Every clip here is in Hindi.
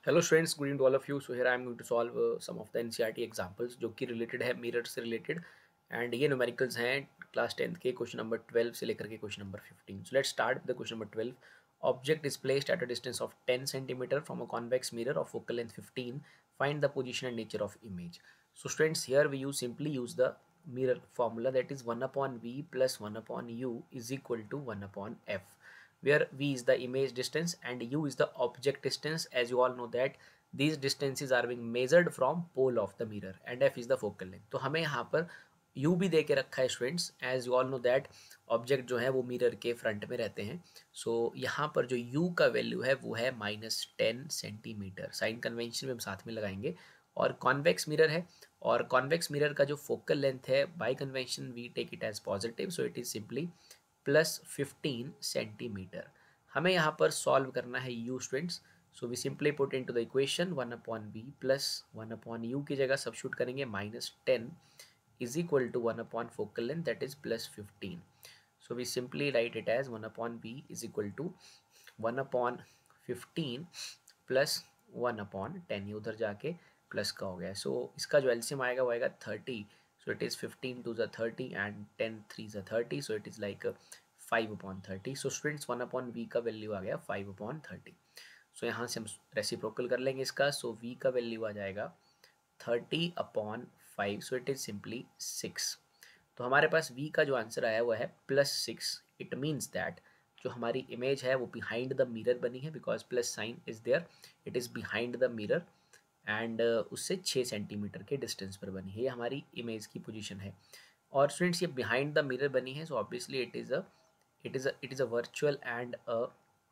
Hello students, good evening to all of you. So here I am going to solve some of the NCERT examples जो कि रिलेटेड है मिरर से रिलेटेड. एंड ये न्यूमेरिकल्स हैं क्लास 10th के क्वेश्चन नंबर 12 से लेकर के question number 15. So let's start with the question number 12. Object is placed at a distance of 10 centimetre from a convex mirror of focal length 15. Find the position and nature of image. So students, here we use simply use the mirror formula, that is 1 upon v plus 1 upon u is equal to 1 upon f, where v is the image distance and u is the object distance. As you all know that these distances are being measured from pole of the mirror and f is the focal length. तो हमें यहाँ पर u भी दे के रखा है students. As you all know that object जो है वो मिरर के फ्रंट में रहते हैं. सो यहाँ पर जो u का वैल्यू है वो है -10 सेंटीमीटर. साइन कन्वेंशन में हम साथ में लगाएंगे. और कॉन्वेक्स मिरर है, और कॉन्वेक्स मिरर का जो फोकल लेंथ है by convention we take it as positive, so it is simply +15 centimetre. हमें यहाँ पर सॉल्व करना है u students. So we simply put into the equation 1 upon v plus 1 upon u की जगह सब्स्टिट्यूट करेंगे. -10 is equal to 1 upon focal length, that is +15. So we simply write it as 1 upon v is equal to 1 upon 15 plus 1 upon 10. ये उधर जाके प्लस का हो गया. सो इसका जो एलसीएम आएगा वो आएगा 30. सो इट इज़ 15 टू ज़ 30 एंड 10 3 ज़ 30. So it is like 5 upon 30. So students 1 upon v का वैल्यू आ गया 5 अपॉन 30. सो यहाँ से हम रेसिप्रोकल कर लेंगे इसका. सो वी का वैल्यू आ जाएगा 30 upon 5. So it is simply 6. तो हमारे पास v का जो आंसर आया हुआ है +6. इट मीन्स दैट जो हमारी इमेज है वो बिहाइंड द मिरर बनी है, because plus sign is there. It is behind the mirror and उससे 6 सेंटीमीटर के डिस्टेंस पर बनी है. ये हमारी इमेज की पोजीशन है. और स्टूडेंट्स ये बिहाइंड द मिरर बनी है, so obviously it is a virtual and a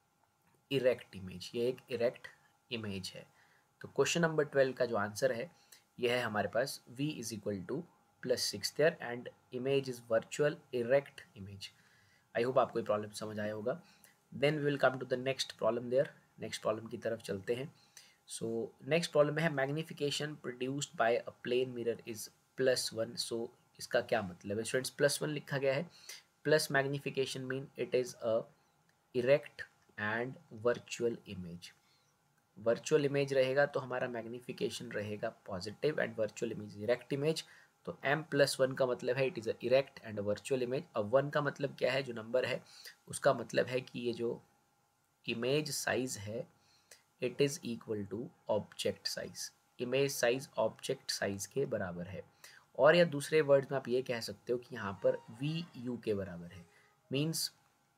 erect image. ये एक इरेक्ट इमेज है. तो क्वेश्चन नंबर 12 का जो आंसर है ये है हमारे पास v is equal to +6 there and image is virtual erect image. I hope आपको ये प्रॉब्लम समझ आया होगा. Then we will come to the next problem there. Next problem की तरफ चलते हैं. सो नेक्स्ट प्रॉब्लम है magnification produced by a plane mirror is +1. So इसका क्या मतलब है स्टूडेंट्स? +1 लिखा गया है. Plus magnification mean it is a erect and virtual image. Virtual image रहेगा तो हमारा मैग्निफिकेशन रहेगा positive and virtual image erect image. तो m+1 का मतलब है it is a erect and a virtual image. अब 1 का मतलब क्या है? जो नंबर है उसका मतलब है कि ये जो इमेज साइज है it is equal to object size. Image size object size के बराबर है. और या दूसरे वर्ड्स में आप ये कह सकते हो कि यहाँ पर VU के बराबर है. Means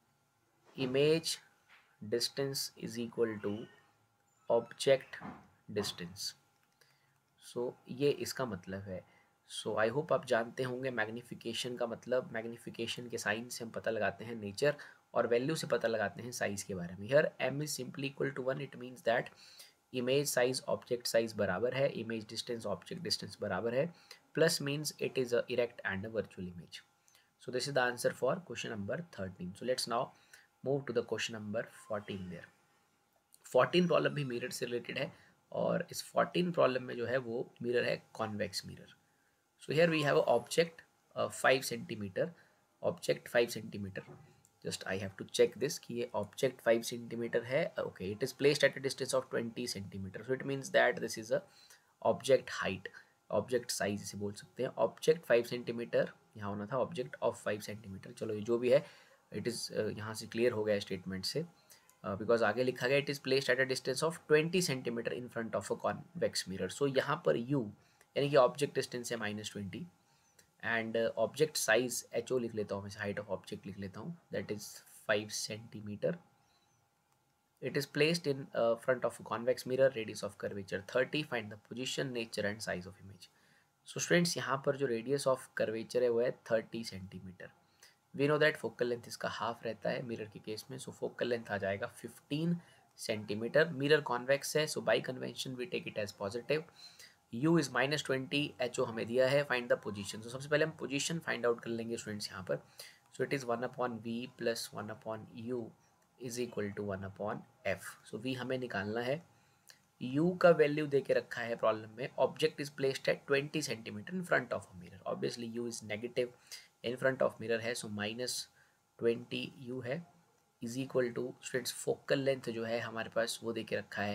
image distance is equal to object distance. So ये इसका मतलब है. सो आई होप आप जानते होंगे मैग्निफिकेशन का मतलब. मैग्निफिकेशन के साइन से हम पता लगाते हैं नेचर, और वैल्यू से पता लगाते हैं साइज के बारे में. Here m is simply equal to 1. It means that image size object size बराबर है, इमेज डिस्टेंस ऑब्जेक्ट डिस्टेंस बराबर है. Plus means it is a erect and a virtual image. So this is the answer for question number 13. So let's now move to the question number 14 there. 14 problem भी मिरर से रिलेटेड है, और इस 14 प्रॉब्लम में जो है वो मिरर है convex mirror. So here we have a object 5 centimetre. Object 5 centimetre. Just I have to check this कि ये ऑब्जेक्ट 5 सेंटीमीटर है. Okay, it is placed at a distance of 20 centimetre. So it means that this is a object height, object size इसे बोल सकते हैं. ऑब्जेक्ट 5 सेंटीमीटर, यहाँ होना था ऑब्जेक्ट ऑफ 5 सेंटीमीटर. चलो ये जो भी है इट इज़ यहाँ से क्लियर हो गया स्टेटमेंट से, बिकॉज आगे लिखा गया it is placed at a distance of 20 centimetre in front of a convex mirror. So यहाँ पर u यानी कि ऑब्जेक्ट डिस्टेंस है -20 एंड ऑब्जेक्ट साइज HO लिख लेता हूँ मैं, हाइट ऑफ ऑब्जेक्ट लिख लेता हूँ, that is 5 centimetre. It is placed in front of a convex mirror, radius of curvature 30. Find the position, nature and size of image. So students, यहाँ पर जो radius of curvature है वो है 30 centimetre. We know that focal length इसका हाफ रहता है मिरर के केस में. So focal length आ जाएगा 15 सेंटीमीटर. मिरर कॉन्वेक्स है, so by convention we take it as positive. U is -20, HO हमें दिया है. Find the position. So सबसे पहले हम पोजीशन फाइंड आउट कर लेंगे स्टूडेंट्स यहाँ पर. So it is 1 upon V plus 1 upon U is equal to 1 upon F. So we हमें निकालना है. u का वैल्यू दे के रखा है प्रॉब्लम में. Object is placed at 20 centimetre in front of a mirror. Obviously u is negative in front of mirror है, सो -20 u है is equal to students focal length जो है हमारे पास वो दे के रखा है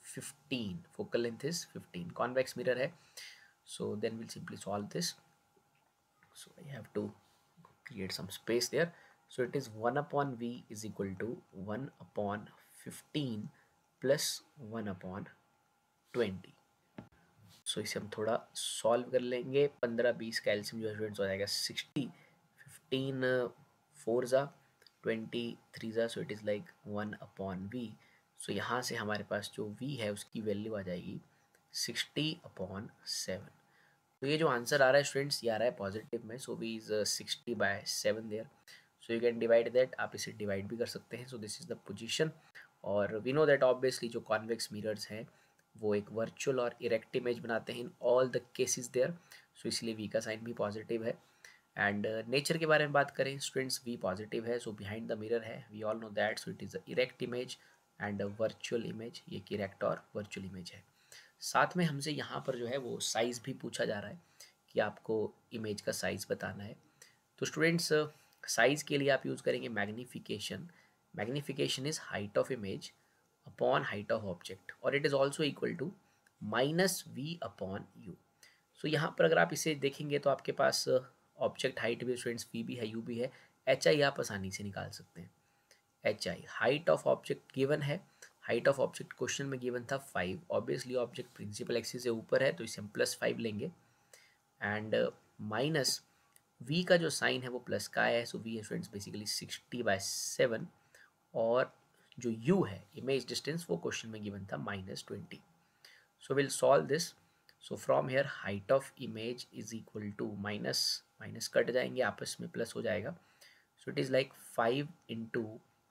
15, focal length is 15, convex mirror है. So then we'll simply solve this. So I have to create some space there. So it is 1 upon v is equal to 1 upon 15 plus 1 upon 20. सो इसे हम थोड़ा सॉल्व कर लेंगे. 15-20 का एलसीएम जो है स्टूडेंट्स हो जाएगा 60. 15 4 ज़ा 23 ज़ा, so it is like 1 upon V. So यहाँ से हमारे पास जो v है उसकी वैल्यू आ जाएगी 60/7. तो ये जो आंसर आ रहा है स्टूडेंट्स ये आ रहा है पॉजिटिव में. So v is 60/7 there. So you can divide that, आप इसे डिवाइड भी कर सकते हैं. So this is the position. और वी नो दैट ऑब्वियसली जो कॉन्वेक्स मिरर्स हैं वो एक वर्चुअल और इरेक्ट इमेज बनाते हैं in all the cases there. So इसलिए वी का साइन भी पॉजिटिव है. एंड नेचर के बारे में बात करें स्टूडेंट्स, वी पॉजिटिव है. सो बिहाइंड द मिरर है, we all know that. So it is a erect image and a virtual image. ये एक इरेक्ट और वर्चुअल इमेज है. साथ में हमसे यहाँ पर जो है वो साइज़ भी पूछा जा रहा है कि आपको इमेज का साइज़ बताना है. तो स्टूडेंट्स साइज़ के लिए आप यूज़ करेंगे magnification. Magnification is height of image upon height of object और it is also equal to -v upon u. So यहाँ पर अगर आप इसे देखेंगे तो आपके पास ऑब्जेक्ट हाइट भी स्टूडेंट्स v भी है u भी है. hi आप आसानी से निकाल सकते हैं. hi height of object given है. हाइट ऑफ ऑब्जेक्ट क्वेश्चन में गिवन था 5. ऑब्वियसली ऑब्जेक्ट प्रिंसिपल एक्सिस से ऊपर है तो इसे हम +5 लेंगे. एंड माइनस v का जो साइन है वो प्लस का है. सो v है स्टूडेंट्स बेसिकली 60/7 और जो u है इमेज डिस्टेंस वो क्वेश्चन में गिवन था -20. So will solve this. So from here height of image is equal to minus कट जाएंगे आपस में प्लस हो जाएगा. So it is like 5 into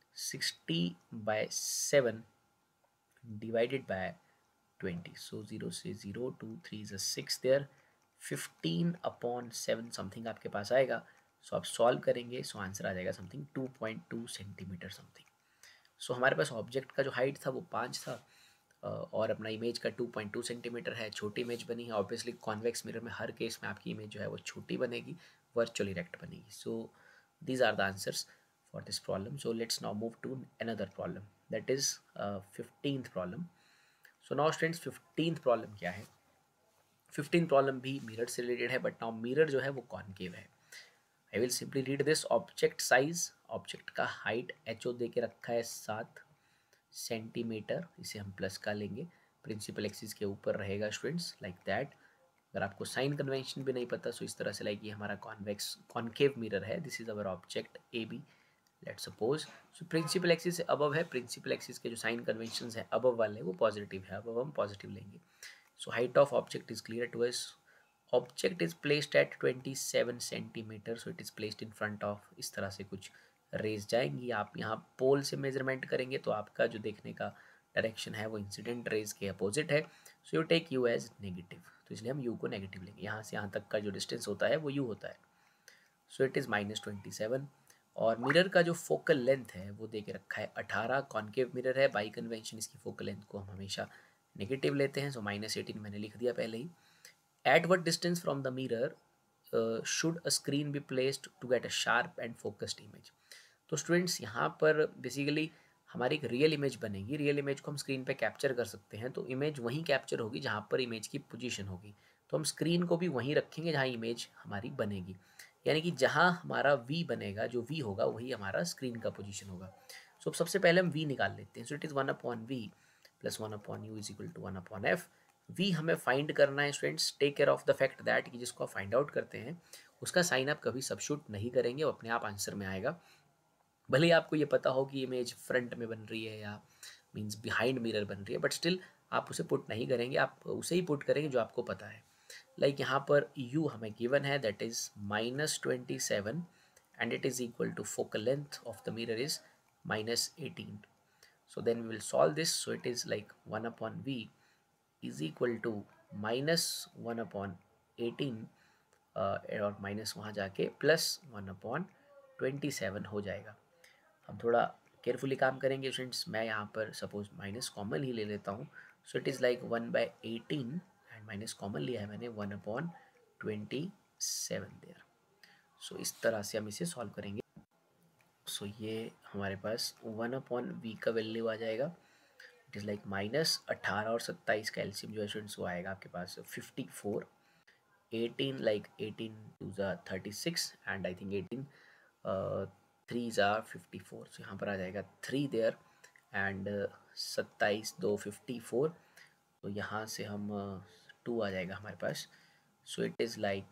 60/7 divided by 20. So 0 से 0 2 3 इज 6 देयर. 15/7 समथिंग आपके पास आएगा. सो आप सॉल्व करेंगे सो आंसर आ जाएगा समथिंग 2.2 सेंटीमीटर समथिंग. सो हमारे पास ऑब्जेक्ट का जो हाइट था वो 5 था और अपना इमेज का 2.2 सेंटीमीटर है. छोटी इमेज बनी है. ऑब्वियसली कॉन्वेक्स मिरर में हर केस में आपकी इमेज जो है वो छोटी बनेगी, वर्चुअल इरेक्ट बनेगी. So these are the answers for this problem. So let's now move to another problem that is 15th problem. So now students 15th problem क्या है? 15th प्रॉब्लम भी मिरर से रिलेटेड है बट नाउ मिरर जो है वो कॉनकेव है. I will simply read this. Object size, object का हाइट HO दे के रखा है 7 सेंटीमीटर. इसे हम प्लस का लेंगे, प्रिंसिपल एक्सिस के ऊपर रहेगा स्टूडेंट्स लाइक दैट. अगर आपको साइन कन्वेंशन भी नहीं पता सो इस तरह से लाइक ये हमारा कॉन्वेक्स कॉनकेव मिरर है. This is our object AB let's suppose. So principal axis से अबव है. प्रिंसिपल एक्सिस के जो साइन कन्वेंशन है अबव वाले वो पॉजिटिव है. अबव हम पॉजिटिव लेंगे. So height of object is clear to us. Object is placed at 27 centimetre. So it is placed in front of. इस तरह से कुछ रेज जाएंगी. आप यहाँ पोल से मेजरमेंट करेंगे तो आपका जो देखने का डायरेक्शन है वो इंसिडेंट रेज के अपोजिट है. So you take u as negative. तो इसलिए हम u को नेगेटिव लेंगे. यहाँ से यहाँ तक का जो डिस्टेंस होता है वो u होता है. So it is -27. और मिरर का जो फोकल लेंथ है वो दे के रखा है 18. कॉनकेव मिरर है. बाई कन्वेंशन इसकी फोकल लेंथ को हम हमेशा नेगेटिव लेते हैं. सो -18 मैंने लिख दिया पहले ही. At what distance from the mirror should a screen be placed to get a sharp and focused image? तो स्टूडेंट्स यहाँ पर बेसिकली हमारी एक रियल इमेज बनेगी. रियल इमेज को हम स्क्रीन पे कैप्चर कर सकते हैं. तो इमेज वहीं कैप्चर होगी जहाँ पर इमेज की पोजीशन होगी. तो हम स्क्रीन को भी वहीं रखेंगे जहाँ इमेज हमारी बनेगी. यानी कि जहाँ हमारा V बनेगा, जो V होगा वही हमारा स्क्रीन का पोजीशन होगा. सो सबसे पहले हम V निकाल लेते हैं. So it is 1/V plus 1/U is equal to 1/F. V हमें फाइंड करना है students. Take care of the fact that कि जिसको आप फाइंड आउट करते हैं उसका साइन आप कभी सबशूट नहीं करेंगे, वो अपने आप आंसर में आएगा. भले ही आपको ये पता हो कि इमेज फ्रंट में बन रही है या मींस बिहाइंड मिरर बन रही है, बट स्टिल आप उसे पुट नहीं करेंगे. आप उसे ही पुट करेंगे जो आपको पता है. लाइक यहाँ पर u हमें गिवन है that is -27 and it is equal to focal length of the mirror is -18. So then we will solve this. So it is like 1/V is equal to -1/18 और माइनस वहाँ जाके +1/27 हो जाएगा. हम थोड़ा केयरफुली काम करेंगे स्टूडेंट्स. मैं यहाँ पर सपोज माइनस कॉमन ही ले लेता हूँ. So it is like 1/18 and minus common लिया है मैंने 1/27 देयर. सो इस तरह से हम इसे सॉल्व करेंगे. सो ये हमारे पास 1/V का वैल्यू आ जाएगा इट इज़ लाइक माइनस 18 और 27 का एलसीएम जो है स्टूडेंट्स वो आएगा आपके पास 54, 18 लाइक 18 2 ज़ा 36 एंड आई थिंक 18 3 ज़ा 54, सो यहाँ पर आ जाएगा 3 देयर एंड 27 2 54, तो यहाँ से हम 2 आ जाएगा हमारे पास, सो इट इज़ लाइक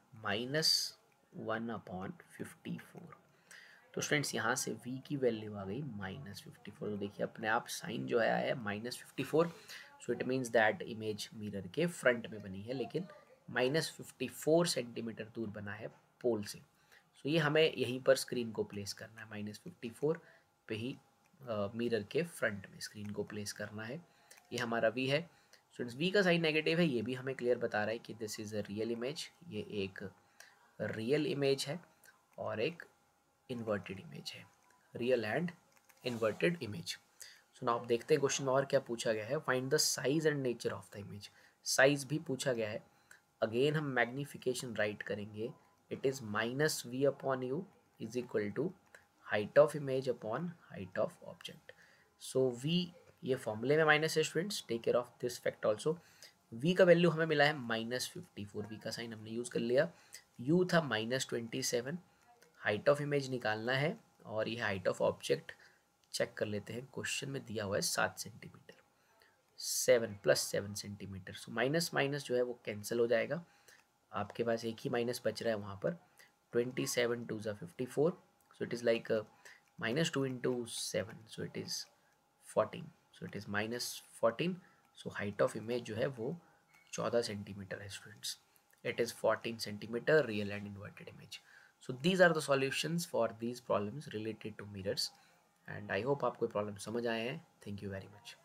-1/54। तो स्टूडेंट्स यहाँ से v की वैल्यू आ गई -54, तो देखिए अपने आप साइन जो है आया है -54, so it means that image mirror के फ्रंट में बनी है, लेकिन -54 सेंटीमीटर दूर बना है पोल से। सो ये हमें यहीं पर स्क्रीन को प्लेस करना है, -54 पे ही मिरर के फ्रंट में स्क्रीन को प्लेस करना है। ये हमारा v है। स्टूडेंट्स v का साइन नेगेटिव है, ये भी हमें क्लियर बता रहा है कि this is a real image, ये एक रियल इमेज है और एक इन्वर्टेड इमेज है, real and inverted image. So now आप देखते हैं क्वेश्चन में और क्या पूछा गया है, find the size and nature of the image. Size भी पूछा गया है, अगेन हम मैग्निफिकेशन राइट करेंगे, it is -v/u is equal to height of image upon height of object. So v ये फॉर्मूले में माइनस है students, take care of this fact also. v का वैल्यू हमें मिला है -54, v का साइन हमने यूज़ कर लिया, u था -27, हाइट ऑफ इमेज निकालना है और ये हाइट ऑफ ऑब्जेक्ट चेक कर लेते हैं, क्वेश्चन में दिया हुआ है 7 centimetre, 7 + 7 centimetre, so minus minus जो है वो कैंसिल हो जाएगा, आपके पास एक ही माइनस बच रहा है वहाँ पर, 27 2 ज़ा 54, so it is like -2 × 7, so it is 14, so it is -14, so height of image जो है वो 14 सेंटीमीटर है students, it is 14 centimeter real and inverted image. So these are the solutions for these problems related to mirrors and I hope आपको प्रॉब्लम समझ आए हैं. Thank you very much.